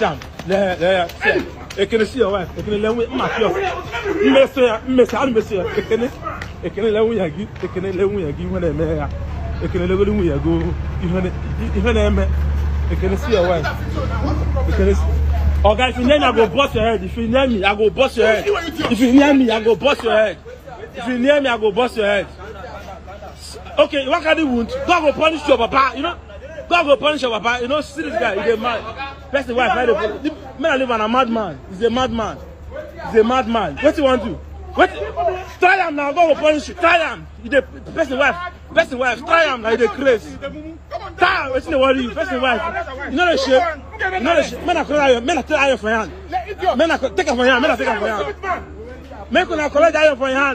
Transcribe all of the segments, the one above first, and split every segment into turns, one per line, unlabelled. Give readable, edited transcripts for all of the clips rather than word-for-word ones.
Sam. Ekene see your wife. Ekene lewu ma fi of. Mmesi. Ekene lewu yagi. Ekene lewu yagi when e me ya. Ekene lewu yago. Even eme. Ekene see your wife. Ekene. Oh guys, if you near me, I go bust your head. If you near me, I go bust your head. If you near me, I go bust your head. If you near me, I go bust your head. Okay, what can you want? God will punish your papa, you know? God will punish your papa. You know, see this guy, he's a man. That's the wife, right? The man live on a madman. He's a madman. He's a madman. What do you want to do? What? Try him now, God will punish you. Try him. He's the person wife. Try him like the crazy. Try him, what's the worry? Person wife. You know the shit? You know the shit? Men are tell iron for your hand. Men are take it for your hand. Men are take it for your hand. Men are collect iron for your hand.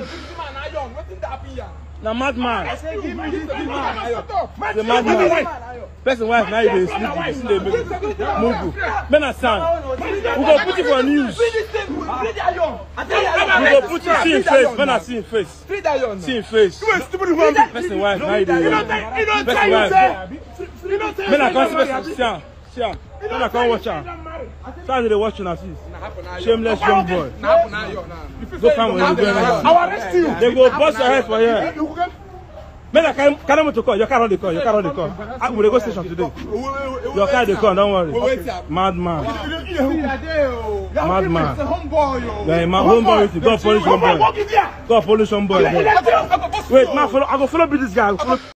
Na madman. The madman. Person wife now they sleep. They move. Men are sound. We go put it for news. We go put it see in face. Men are see in face. See in face. Person wife now they. Person wife. Men are constant. See. Men are come watch her. Start to watch her. Shameless young boy. Go find where you going. I will arrest you. They go bust your head for here. Men, can I to call? Your car on the call. Your car on the call. I will go station today. Your car the call. Don't worry. Madman. Madman. Yeah, my homeboy. Go polish homeboy. Go polish homeboy. Wait, man. I go follow this guy.